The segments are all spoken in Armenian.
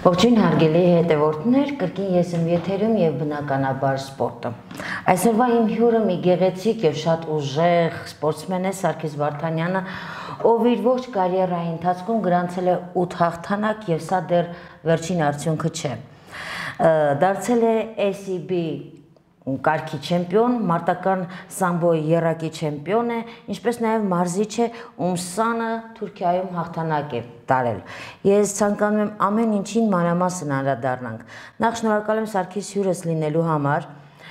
Ողջույն հարգելի հետևորդներ, կրկին ես եմ եթերում եւ բնականաբար սպորտը։ Այսօրվա իմ հյուրը մի գեղեցիկ եւ շատ ուժեղ սպորտսմեն է Սարգիս Վարդանյանը, ով իր ողջ կարիերայի ընթացքում գրանցել է 8 հաղթանակ եւ սա դեռ վերջին արդյունքը չէ։ Դարձել է ACB կարգի չեմպիոն, մարտական սամբոյի եռակի չեմպիոն է, ինչպես նաև մարզիչ է, ում սանը Թուրքիայում հաղթանակ է տարել։ Ես ցանկանում եմ ամեն ինչին մանրամասն անդրադառնանք։ Նախ շնորհակալ եմ Սարգիս հյուրս լինելու համար։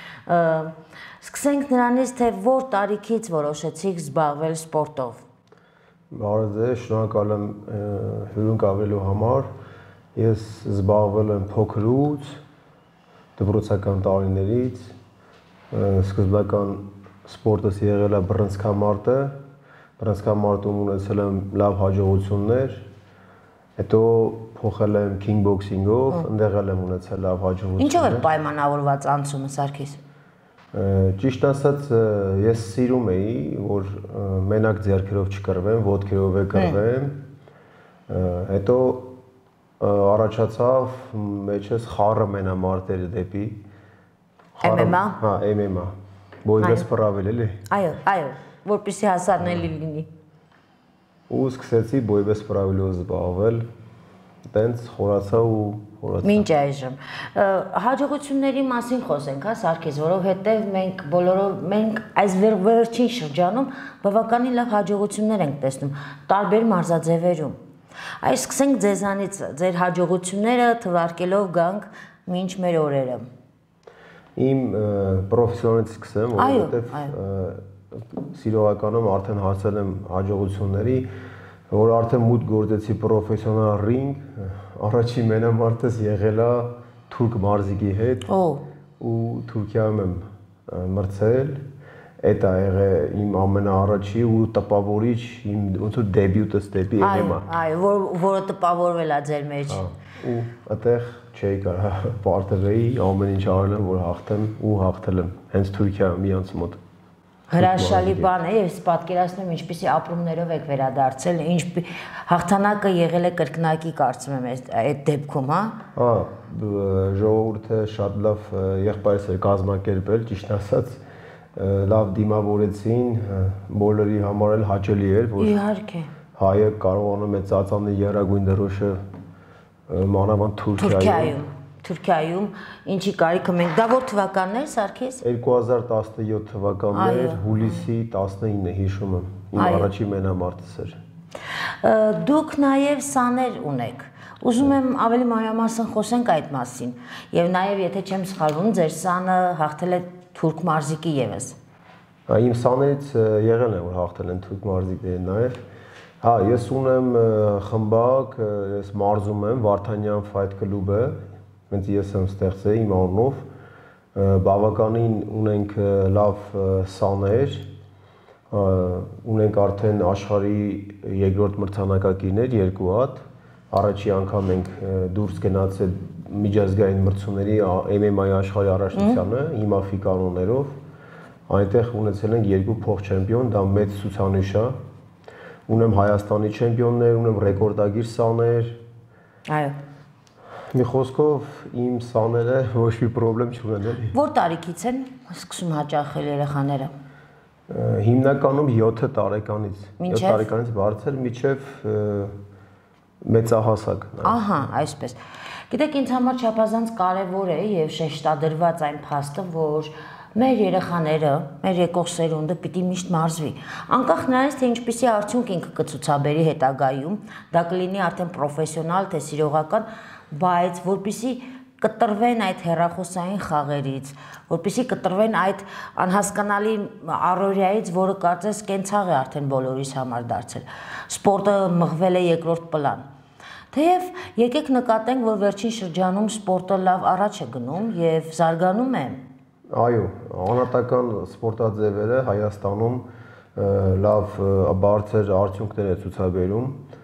Սկսենք նրանից, թե որ տարիքից որոշեցիք զբաղվել սպորտով։ Բարև ձեզ, շնորհակալ եմ հյուրընկ ավելու համար։ Ես զբաղվել եմ փոքրուց, դպրոցական տարիներից, սկզբնական սպորտս եղել է բռնցքամարտը, բռնցքամարտում ունեցել եմ լավ հաջողություններ, հետո փոխել եմ քինգբոքսինգով, այնտեղ եմ ունեցել լավ հաջողություններ։ Ինչով է պայմանավորված անցումը, Սարգիս։ Ճիշտ ասած, ես սիրում էի, որ մենակ ձեռքերով չկռվեմ, ոտքերով է կռվեմ, հետո առաջացավ մեջս խառը մենամարտերը դեպի MMA։ Հա, MMA։ Բոյվես փռավել էլի։ Այո, որպեսզի հասանելի լինի։ Ու սկսեցի բոյվես փռավելով զբաղվել, տենց խորացա ու խորացա։ Մինչ այժմ։ Հաջողությունների մասին խոսենք, հա, Սարգիս, որովհետև մենք այս վերջին շրջանում բավականին լավ հաջողություններ ենք տեսնում տարբեր մարզաձևերում։ Այս սկսենք ձեզանից, ձեր հաջողությունները թվարկելով գանք մինչ մեր օրերը։ Իմ պրոֆեսիոնալից սկսեմ, որովհետև սիրողականում արդեն հասել եմ հաջողությունների, որ արդեն մուտք գործեցի պրոֆեսիոնալ ռինգ, առաջին մենամարտս եղել է թուրք մարզիկի հետ ու Թուրքիայում եմ մրցել, այդ է եղել իմ ամենաառաջի ու տպավորիչ իմ ոնց որ դեբյուտս դեպի MMA։ Այո, որը տպավորվել է ձեր մեջ։ Ու այդտեղ չէի կարող պարտվեի, ամեն ինչ արել եմ, որ հաղթեմ ու հաղթել եմ հենց Թուրքիայում իրանց մոտ։ Հրաշալի բան է, ես պատկերացնում եմ ինչպիսի ապրումներով եք վերադարձել, հաղթանակը եղել է կրկնակի, կարծում եմ այդ դեպքում, հա։ Հա, ժողովուրդը շատ լավ եղբայրս էր կազմակերպել, ճիշտ ասած, լավ դիմավորեցին, բոլորի համար էլ հաճելի էր, որ իհարկե հայը կարողանում է ծածանել եռագույն դրոշը մանավանդ Թուրքիայում, ինչի կարիքը մենք, դա որ թվականներ, Սարգիս։ 2017 թվականներ, հուլիսի 19-ը հիշում եմ, իմ առաջին մենամարտս էր։ Դուք նաև սաներ ունեք, ուզում եմ ավելի մանրամասն խոսենք այդ մասին, և նաև եթե չեմ սխալվում, ձեր սանը հաղթել է թուրք մարզիկի ևս։ Իմ սաներից եղել է, որ հաղթել են թուրք մարզիկները նաև։ Հա, ես ունեմ խմբակ, ես մարզում եմ Վարդանյան Fight Club-ը, հենց ես եմ ստեղծել իմ անունով, բավականին ունենք լավ սաներ, ունենք արդեն աշխարհի երկրորդ մրցանակակիրներ 2 հատ, առաջի անգամ ենք դուրս գնացել միջազգային մրցումների MMA-ի աշխարհի առաջնությանը հիմա կանոններով, այնտեղ ունեցել ենք 2 փոխ-չեմպիոն, դա մեծ ցուցանիշ է։ Ունեմ Հայաստանի չեմպիոններ, ունեմ ռեկորդագիր սաներ։ Այո։ Մի խոսքով իմ սաները ոչ մի խնդրեմ չունեն էլի։ Որ տարիքից են սկսում հաճախել երեխաները։ Հիմնականում 7 տարեկանից, 7 տարեկանից բարձր մինչև մեծահասակ։ Ահա, այսպես։ Գիտեք, ինձ համար չափազանց կարևոր է եւ շեշտադրված այն փաստը, որ մեր երեխաները, մեր եկող սերունդը պիտի միշտ մարզվի։ Անկախ նրանից, թե ինչպիսի արդյունք ինքը կցուցաբերի հետագայում, դա կլինի արդեն պրոֆեսիոնալ, թե սիրողական, բայց որպեսզի կտրվեն այդ հեռախոսային խաղերից, որպեսզի կտրվեն այդ անհասկանալի առօրյայից, որը կարծես կենցաղ է արդեն բոլորիս համար դարձել։ Սպորտը մղվել է երկրորդ պլան։ Թեև եկեք նկատենք, որ վերջին շրջանում սպորտը լավ առաջ է գնում եւ զարգանում է։ Այո, անհատական սպորտաձևերը Հայաստանում լավ բարձր արդյունքներ է ցուցաբերում։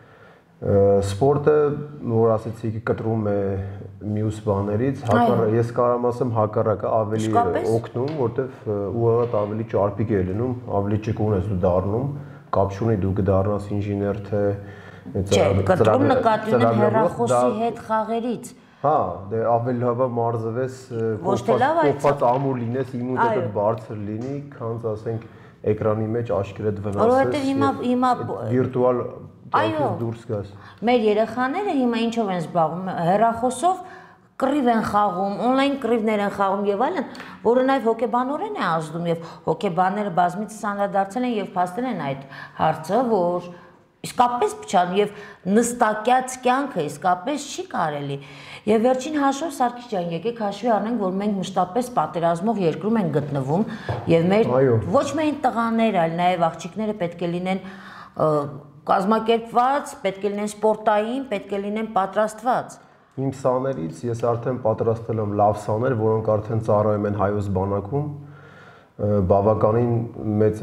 Սպորտը, որ ասեցիք, կտրում է մյուս բաներից, ես կարամ ասեմ հակառակը ավելի օգնում, որտեվ ուղղակի ավելի ճարպիկ է լինում, ավելի ճկուն ես դու դառնում, կապ չունի դու կդառնաս ինժեներ թե Չէ, կտրում նկատի ունեմ հեռախոսի հետ խաղերից։ Հա, դե ավելի լավ է մարզվես, կոփած ամուր լինես, իմունիտետը բարձր լինի, քան ասենք էկրանի մեջ աչքերդ վնասես։ Որովհետև հիմա վիրտուալ տակից դուրս գաս։ Մեր երեխաները հիմա ինչով են զբաղվում, հեռախոսով կռիվ են խաղում, on-line կռիվներ են խաղում եւ այլն, որը նաեւ հոգեբանորեն է ազդում եւ հոգեբանները բազմիցս անդրադարձել են եւ փաստել են այդ հարցը, որ իսկապես փչան եւ նստակյաց կյանքը իսկապես չի կարելի։ Եվ վերջին հաշվով Սարգիս ջան, եկեք հաշվի առնենք, որ մենք մշտապես պատերազմող երկրում ենք գտնվում եւ մեր ոչ միայն տղաներ, այլ նաեւ աղջիկները պետք է լինեն կազմակերպված, պետք է լինեն սպորտային, պետք է լինեն պատրաստված։ Իմ սաներից ես արդեն պատրաստել եմ լավ սաներ, որոնք արդեն ծառայում են հայոց բանակում, բավականին մեծ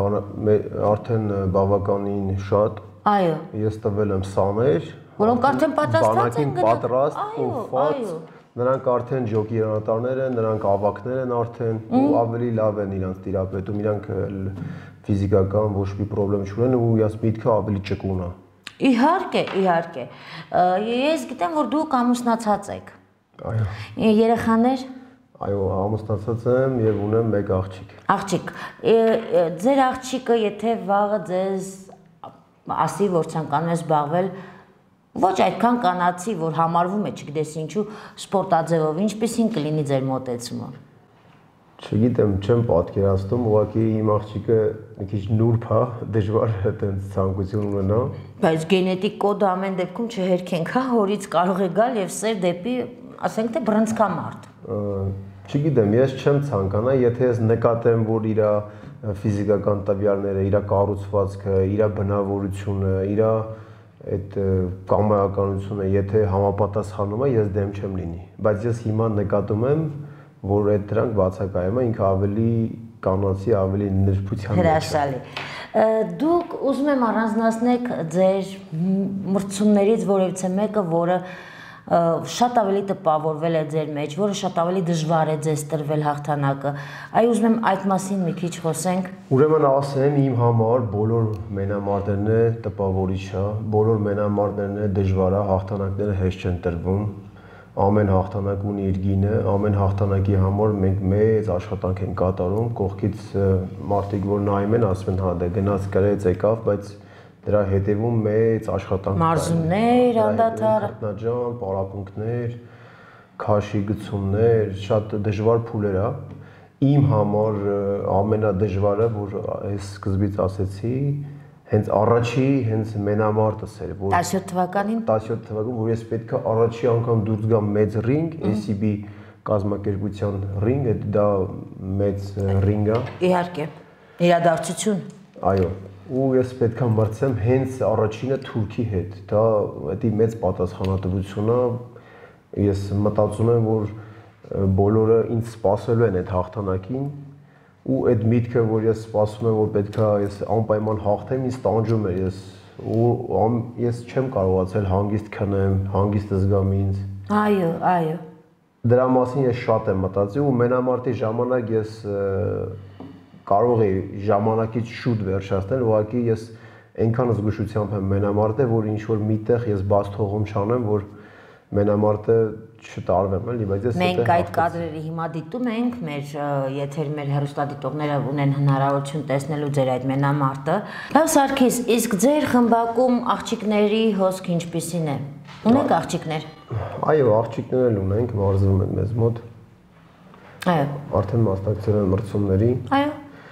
արդեն բավականին շատ։ Այո։ Ես տվել եմ սաներ, որոնք արդեն պատրաստված են պատրաստ, կոփված, նրանք արդեն ջոկերանատարներ են, նրանք ավակներ են արդեն ու ավելի լավ են իրանց տիրապետում, իրանք ֆիզիկական ոչ մի խնդրեմ չունեն ու ես միտքը ավելի ճկուն է։ Իհարկե, իհարկե։ Ես գիտեմ, որ դուք ամուսնացած եք։ Այո։ Երեխաներ։ Այո, ամուսնացած եմ եւ ունեմ մեկ աղջիկ։ Աղջիկ, ձեր աղջիկը, եթե վաղը ձեզ ասի, որ ցանկանում է զբաղվել ոչ այդքան կանացի, որ համարվում է, չգիտես ինչու, սպորտաձևով, ինչպեսին կլինի ձեր մոտեցումը։ Չգիտեմ, չեմ պատկերացնում, ուղղակի իմ աղջիկը մի քիչ նուրբ է, դժվար է այդպես ցանկություն ունենա։ Բայց գենետիկ կոդը ամեն դեպքում չհերքենք, հա, հորից կարող է գալ եւ սեր դեպի, ասենք թե բռնցքամարդ։ Չգիտեմ, ես չեմ ցանկանա, եթե ես նկատեմ, որ իր ֆիզիկական տվյալները, իր կառուցվածքը, իր բնավորությունը, իր այդ կամայականությունը, եթե համապատասխանում է, ես դեմ չեմ լինի, բայց ես հիմա նկատում եմ, որ այդ դրանք բացակայում է, ինքը ավելի կանացի, ավելի նրբության մեջ է։ Հրաշալի։ Դուք ուզում եմ առանձնացնեք ձեր մրցումներից որևիցե մեկը, որը շատ ավելի տպավորվել է ձեր մեջ, որը շատ ավելի դժվար է ձեզ տրվել հաղթանակը։ Այ ուզում եմ այդ մասին մի քիչ խոսենք։ Ուրեմն ասեմ, իմ համար բոլոր մենամարտերն է տպավորիչ է, բոլոր մենամարտերն է դժվար է, հաղթանակները հեշտ չեն տրվում։ Ամեն հաղթանակ ունի իր գինը, ամեն հաղթանակի համար մենք մեծ աշխատանք ենք կատարում, կողքից մարդիկ որ նայում են, ասում են, հա, դա գնաց գրեց եկավ, բայց դրա հետևում մեծ աշխատանք կա։ Մարզումներ, անդադար, խատնաջան, պարապմունքներ, քաշի գցումներ, շատ դժվար փուլեր է։ Իմ համար ամենադժվարը, որ այս սկզբից ասեցի, հենց առաջի, հենց մենամարտս էր, որ 17 թվականին, որ ես պետք է առաջի անգամ դուրս գամ մեծ ռինգ, ACB կազմակերպության ռինգ, դա մեծ ռինգ է։ Իհարկե, իրադարձություն։ Այո, ու ես պետք է մրցեմ հենց առաջինը Թուրքի հետ, դա դա մեծ պատասխանատվություն է, ես մտածում եմ, որ բոլորը ինձ սպասելու են այդ հաղթանակին, ու այդ միտքը, որ ես սպասում եմ, որ պետք է ես անպայման հաղթեմ, ինձ տանջում է, ես չեմ կարողացել հանգիստ քնեմ, հանգիստ զգամ ինձ։ Այո, այո։ Դրա մասին ես շատ եմ մտածում ու մենամարտի ժամանակ ես կարող էի ժամանակից շուտ վերջացնել, ուղղակի ես այնքան զգուշությամբ եմ մենամարտել, որ ինչ որ միտեղ ես բաց թողում չանեմ, որ մենամարտը չտարվեմ, էլի, բայց ես մենք այդ կադրերը հիմա դիտում ենք, մեր եթեր մեր հեռուստադիտողները ունեն հնարավորություն տեսնելու ձեր այդ մենամարտը։ Լավ Սարգիս, իսկ ձեր խմբակում աղջիկների հոսք ինչպիսին է։ Ունեք աղջիկներ։ Այո, աղջիկներ էլ ունենք, մարզվում են մեզ մոտ։ Այո։ Արդեն մասնակցել են մրցումների։ Այո։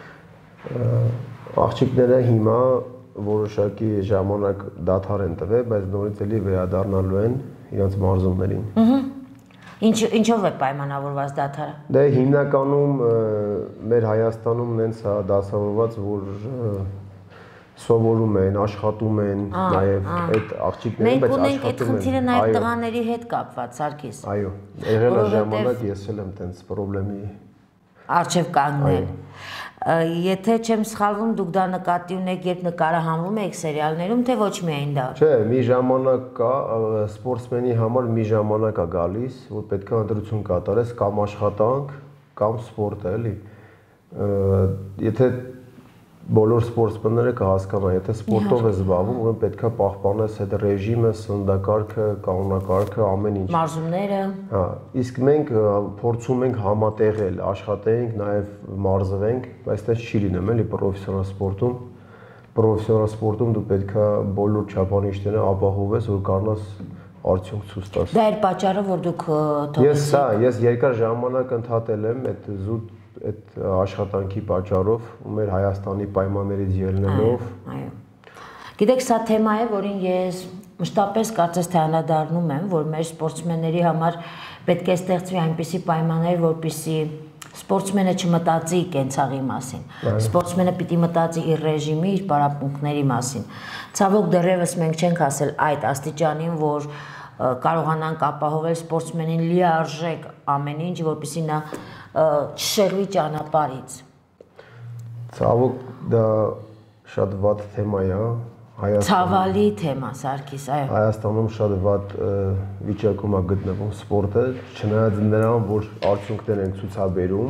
Աղջիկները հիմա որոշակի ժամանակ դադար են տվել, բայց նորից էլի վերադառնալու են իրենց մարզումներին։ Ինչով է պայմանավորված դադարը։ Դե հիմնականում մեր Հայաստանում նենց է դասավորված, որ սովորում են, աշխատում են, նաև այդ աղջիկները, բայց աշխատում են։ Մենք ունենք այդ խնդիրը նաև տղաների հետ կապված, Սարգիս։ Այո, եղել է ժամանակ ես էլ եմ տենց խնդրի առջև կանգնել։ Եթե չեմ սխալվում, դուք դա նկատի ունեք, երբ նկարահանվում եք սերիալներում, թե ոչ միայն դա։ Չէ, մի ժամանակ կա, սպորտսմենի համար մի ժամանակ է գալիս, որ պետք է ընտրություն կատարես կամ աշխատանք, կամ սպորտ, էլի։ Եթե բոլոր սպորտսմենները կհասկանան, եթե սպորտով ես զբաղվում, ուրեմն պետքա պահպանես այդ ռեժիմը, սննդակարգը, կանոնակարգը, ամեն ինչ։ Մարզումները։ Հա, իսկ մենք փորձում ենք համատեղել, աշխատենք, նաև մարզվենք, բայց դա չի լինում, էլի պրոֆեսիոնալ սպորտում։ Պրոֆեսիոնալ սպորտում դու պետքա բոլոր չափանիշները ապահովես, որ կարողանաս արդյունք ցույց տաս։ Դա էր պատճառը, որ դուք Ես երկար ժամանակ ընդհատել եմ այդ զուտ այդ աշխատանքի պատճառով ու մեր Հայաստանի պայմաններից ելնելով։ Այո։ Գիտեք, սա թեմա է, որին ես մշտապես կարծես թե անդրադառնում եմ, որ մեր սպորտսմենների համար պետք է ստեղծվի այնպիսի պայմաններ, որպեսզի սպորտսմենը չմտածի կենցաղի մասին։ Սպորտսմենը պիտի մտածի իր ռեժիմի, իր պարապմունքների մասին։ Ցավոք դեռևս մենք չենք հասել այդ աստիճանին, որ կարողանանք ապահովել սպորտսմենին լիարժեք ամեն ինչ, որպեսզի նա չշեղվի ճանապարհից։ Ցավոք դա շատ վատ թեմա է, Ցավալի թեմա, Սարգիս, այո։ Հայաստանում շատ վատ վիճակում է գտնվում սպորտը, չնայած նրան, որ արդյունքներ են ցուցաբերում,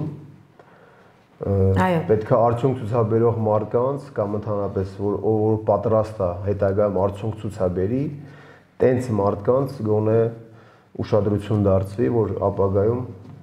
պետք է արդյունք ցուցաբերող մարդկանց կամ ընդհանրապես որ պատրաստ է հետագայում արդյունք ցուցաբերի, տենց մարդկանց գոնե ուշադրություն դարձվի, որ ապագայում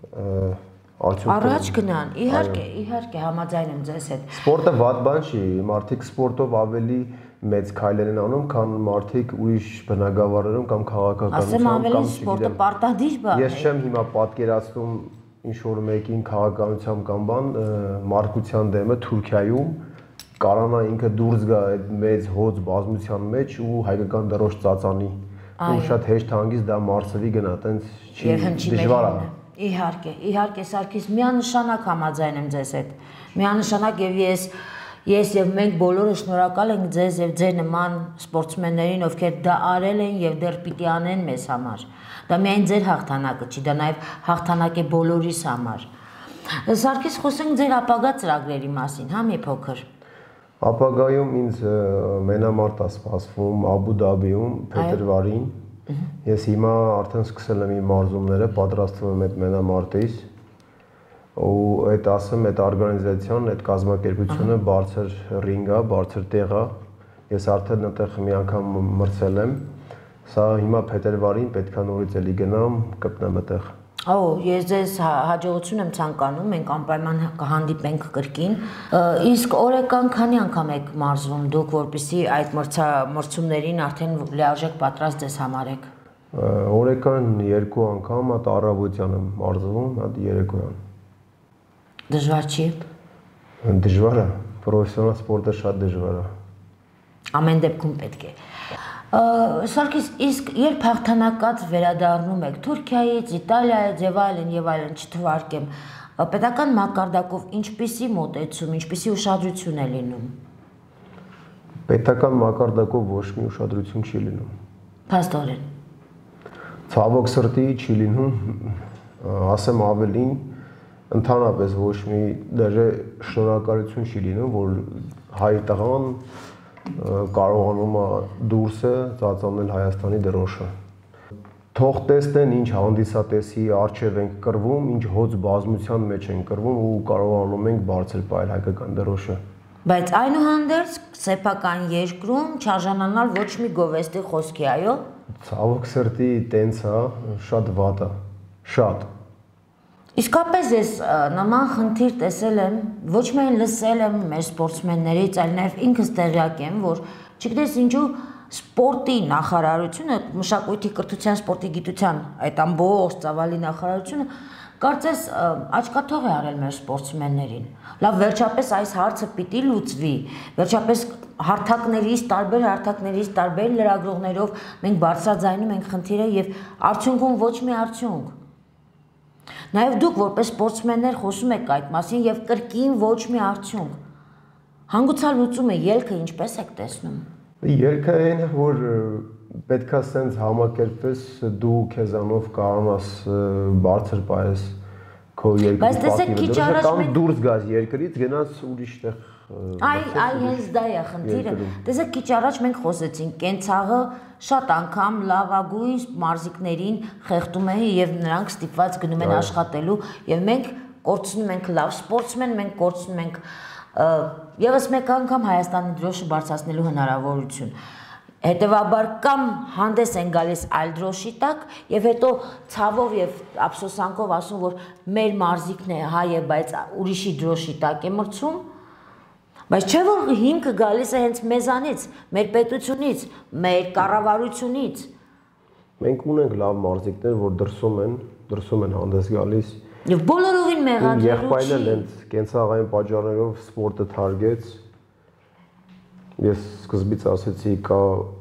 արդյունք առաջ գնան, իհարկե համաձայն եմ ձեզ հետ։ Սպորտը վատ բան չի, մարդիկ սպորտով ավելի մեծ քայլեր են անում, քան մարդիկ ուրիշ բնակավարներում կամ քաղաքականությամբ կամ ավելի սպորտը պարտադիր բան է։ Ես չեմ հիմա պատկերացնում ինչ որ մեկին քաղաքականությամբ կամ բան մարգության դեմը Թուրքիայում կարանա ինքը դուրս գա այդ մեծ հոծ բազմության մեջ ու հայկական դրոշ ծածանի ու շատ հեշտ հանգիստ դա մարսվի գնա, տենց չի դժվար է։ Իհարկե Սարգիս, միանշանակ համաձայն եմ ձեզ հետ։ Միանշանակ եւ ես եւ մենք բոլորը շնորհակալ ենք ձեզ եւ ձեր նման սպորտսմեններին, ովքեր դա արել են եւ դեռ պիտի անեն մեզ համար։ Դա միայն ձեր հաղթանակը չի, դա նաեւ հաղթանակ է բոլորիս համար։ Սարգիս, խոսենք ձեր ապագա ծրագրերի մասին, հա՞ մի փոքր։ Ապագայում ինձ մենամարտ է սպասվում Աբու Դաբիում փետրվարին։ Ես հիմա արդեն սկսել եմ իմ մարզումները, պատրաստվում եմ այդ մենամարտից ու այդ ասեմ, այդ օրգանիզացիան, այդ կազմակերպությունը բարձր ռինգ է, բարձր տեղ է։ Ես արդեն այդտեղ մի անգամ մրցել եմ։ Սա հիմա փետրվարին պետքա նորից էլի գնամ, կպնեմ այդտեղ։ Ես ձեզ հաջողություն եմ ցանկանում, մենք անպայման կհանդիպենք կրկին։ Իսկ օրական քանի անգամ եք մարզվում դուք, որպեսզի այդ մրցումներին արդեն լիարժեք պատրաստ ձեզ համարեք։ Օրական 2 անգամ, հատ առավոտյան եմ մարզվում, հատ երեկոյան։ Դժվար չի։ Դժվար է, պրոֆեսիոնալ սպորտը շատ դժվար է։ Ամեն դեպքում պետք է։ Սարգիս, իսկ երբ հաղթանակած վերադառնում եք Թուրքիայից, Իտալիայից եւ այլն չթվարկեմ, պետական մակարդակով ինչպիսի մոտեցում, ինչպիսի ուշադրություն է լինում։ Պետական մակարդակով ոչ մի ուշադրություն չի լինում։ Փաստորեն։ Ցավոք սրտի չի լինում, ասեմ ավելին, ընդհանրապես ոչ մի դեռ շնորհակալություն չի լինում, որ հայ տղան կարողանում է դուրսը ծածանել Հայաստանի դրոշը։ Թող տեսնեն ինչ հանդիսատեսի առջև ենք կռվում, ինչ հոծ բազմության մեջ ենք կռվում ու կարողանում ենք բարձր պահել հայկական դրոշը։ Բայց այնուհանդերձ սեփական երկրում չարժանանալ ոչ մի գովեստի խոսքի, այո։ Ցավոք սրտի տենց է, շատ վատ է, շատ։ Իսկապես ես նման խնդիր տեսել եմ, ոչ միայն լսել եմ մեր սպորտսմեններից, այլ նաև ինքս տեղյակ եմ, որ չգիտես ինչու սպորտի նախարարությունը, մշակույթի, կրթության, սպորտի, գիտության, այդ ամբողջ ծավալի նախարարությունը կարծես աչքաթող է արել մեր սպորտսմեններին։ Լավ, վերջապես այս հարցը պիտի լուծվի, վերջապես տարբեր հարթակներից, տարբեր լրագրողներով մենք բարձրաձայնում ենք խնդիրը եւ արդյունքում ոչ մի արդյունք։ Նաև դուք որպես սպորտսմեններ խոսում եք այդ մասին եւ կրկին ոչ մի արդյունք։ Հանգուցալուծումը ելքը ինչպես եք տեսնում։ Ելքը այն է, որ պետքա սենց համակերպես դու քեզանով կարողանաս բարձր պահես քո երկրի պատիվը, կամ դուրս գաս երկրից, գնաս ուրիշ տեղ։ Հենց դա է խնդիրը։ Տեսեք, քիչ առաջ մենք խոսեցինք, կենցաղը շատ անգամ լավագույն մարզիկներին խեղդում է եւ նրանք ստիպված գնում են աշխատելու եւ մենք կորցնում ենք լավ սպորտսմեն, մենք կորցնում ենք Եվս մեկ անգամ Հայաստանի դրոշը բարձրացնելու հնարավորություն։ Հետևաբար կամ հանդես են գալիս այլ դրոշի տակ եւ հետո ցավով եւ ափսոսանքով ասում, որ մեր մարզիկն է հայ է, բայց ուրիշի դրոշի տակ է մրցում, բայց չէ որ հիմքը գալիս է հենց մեզանից, մեր պետությունից, մեր կառավարությունից։ Մենք ունենք լավ մարզիկներ, որ դրսում են հանդես գալիս։ Եվ բոլորովին մեղադրելու չի։ Եղբայրն էլ հենց կենցաղային պատճառներով սպորտը թարգեց։ Ես սկզբից ասեցի կա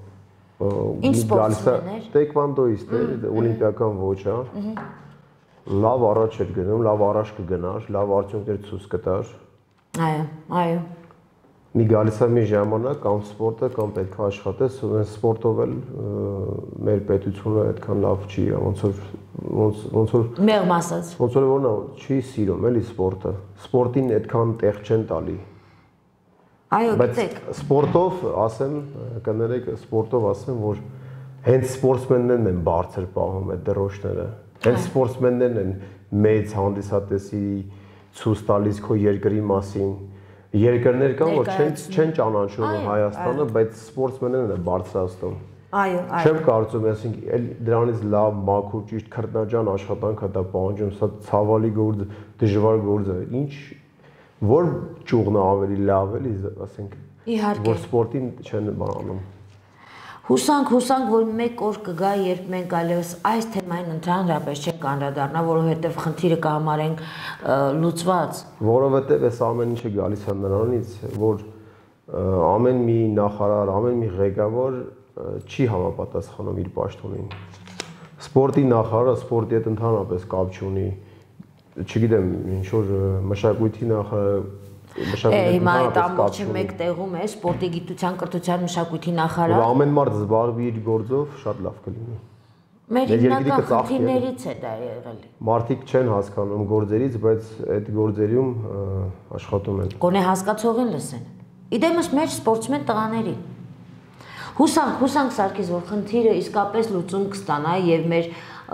տեքվանդոիստ է, օլիմպիական ոչ, հա։ Լավ առաջ էր գնում, լավ առաջ կգնար, լավ արդյունքներ ցույց կտար։ Այո։ Մի գալիս է մի ժամանակ կամ սպորտը կամ պետք է աշխատես, սպորտով էլ մեր պետությունը այդքան լավ չի, ոնց որ մեղմ ասած։ Ոնց որ չի սիրում էլի սպորտը։ Սպորտին այդքան տեղ չեն տալի։ Այո, բայց գիտեք։ սպորտով ասեմ, կներեք, սպորտով ասեմ, որ հենց սպորտսմեններն են բարձր պահում այդ դրոշները։ Հենց սպորտսմեններն են մեծ հանդիսատեսի ցույց տալիս քո երկրի մասին։ Երկրներ կան, որ չեն ճանաչում Հայաստանը, բայց սպորտսմեններն են բարձրացնում։ Այո։ Չեմ կարծում, այսինքն դրանից լավ, մաքուր, ճիշտ քրտնաջան աշխատանք է դա պահանջում, սա ցավալի գործ, դժվար գործ է։ Ինչ որ ճյուղն ավելի լավ էլի, ասենք, որ սպորտին չեն բանում։ Հուսանք, որ մեկ օր կգա, երբ մենք այլևս այս թեմային ընդհանրապես չենք անդրադառնա, որովհետև խնդիրը կհամարենք լուծված։ Որովհետև այս ամեն ինչը գալիս է նրանից, որ ամեն մի նախարար, ամեն մի ղեկավար չի համապատասխանում իր պաշտոնին։ Սպորտի նախարարը սպորտի հետ ընդհանրապես կապ չունի։ Չգիտեմ, ինչ որ մշակույթի նախարարը հիմա այդ ամբողջը մեկ տեղում է, սպորտի գիտության, կրթության, մշակույթի նախարար։ Ամեն մարդ զբաղվի իր գործով, շատ լավ կլինի։ Մեր հիմնական խնդիրներից է դա եղել։ Մարդիկ չեն հասկանում գործերից, բայց այդ գործերում աշխատում են։ Գոնե հասկացողին լսեն։ Իդեմս մեր սպորտսմեն տղաների։ Հուսանք Սարգիս, որ խնդիրը իսկապես լուծում կստանա եւ մեր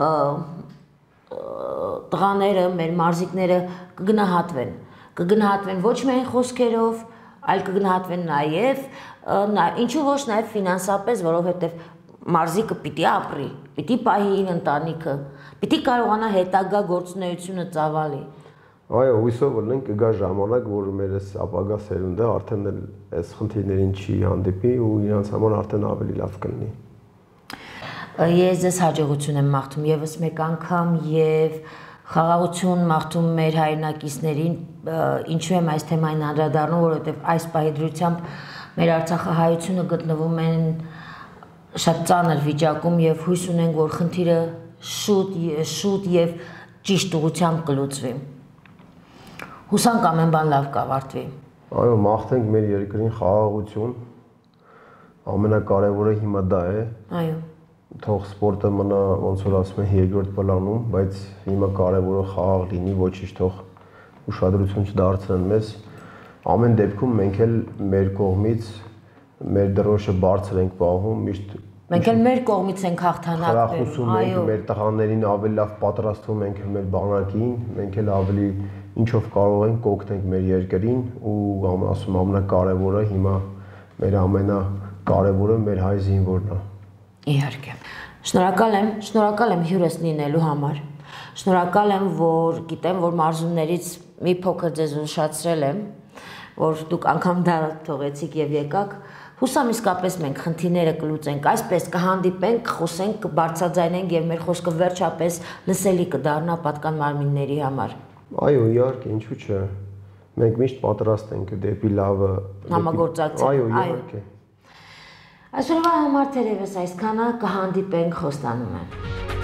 տղաները, մեր մարզիկները կգնահատվեն ոչ միայն խոսքերով, այլ կգնահատվեն նաև, ինչու ոչ նաև ֆինանսապես, որովհետև մարզիկը պիտի ապրի, պիտի պահի իր ընտանիքը, պիտի կարողանա հետագա գործունեությունը ծավալի։ Այո, հույսով ունենք կգա ժամանակ, որ մեր այս ապագա սերունդը արդեն այս խնդիրներին չի հանդիպի ու իրանց համար արդեն ավելի լավ կլինի։ Ես ձեզ հաջողություն եմ մաղթում եւս մեկ անգամ եւ խաղաղություն մաղթում մեր հայրենակիցներին, ինչու եմ այս թեմային անդրադառնում, որովհետեւ այս պահի դրությամբ մեր արցախահայությունը գտնվում են շատ ծանր վիճակում եւ հույս ունենք, որ խնդիրը շուտ եւ ճիշտ ուղղությամբ կլուծվի։ Հուսանք ամեն բան լավ կավարտվի։ Այո, մաղթենք մեր երկրին խաղաղություն, ամենակարևորը հիմա դա է։ Այո։ Թող սպորտը մնա, ոնց որ ասում են, երկրորդ պլանում, բայց հիմա կարևորը խաղաղ լինի, ոչինչ թող ուշադրություն չդարձնեն մեզ։ Ամեն դեպքում մենք էլ մեր կողմից մեր դրոշը բարձր ենք պահում, միշտ մենք էլ մեր կողմից ենք հաղթանակներ։ Այո, մեր տղաներին ավելի լավ պատրաստվում ենք մեր բանակին, մենք էլ ավելի ինչով կարող ենք կօգնենք մեր երկրին ու ասում ամենակարևորը հիմա մեր ամենակարևորը մեր հայ զինվորն է։ Իհարկե։ Շնորհակալ եմ հյուրս լինելու համար։ Շնորհակալ եմ, որ գիտեմ, որ մարզումներից մի փոքր ձեզ ուշացրել եմ, որ դուք անգամ դա թողեցիք եւ եկաք։ Հուսամ իսկապես մենք խնդիրները կլուծենք, այսպես կհանդիպենք, կխոսենք, կբարձրաձայնենք եւ մեր խոսքը վերջապես լսելի կդառնա պատկան մարմինների համար։ Այո, իհարկե, ինչու՞ չէ։ Մենք միշտ պատրաստ ենք դեպի լավը համագործակցել։ Այո, իհարկե։ Այսօրվա համար թերևս այսքանը, կհանդիպենք, խոստանում եմ։